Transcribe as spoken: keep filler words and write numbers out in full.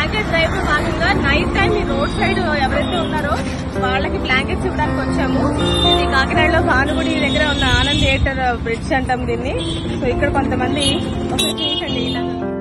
Package drive లో భాగంగా night time ఈ రోడ్ సైడ్ ఎవరైతే ఉన్నారో వాళ్ళకి బ్లాంకెట్స్ ఇవ్వడానికి వచ్చాము. ఇది కాకినాడలో భానుగుడి దగ్గర ఉన్న ఆనంద్ థియేటర్ బ్రిడ్జ్ అంటాం దీన్ని. సో ఇక్కడ కొంతమంది ఒక చూసండి ఇలా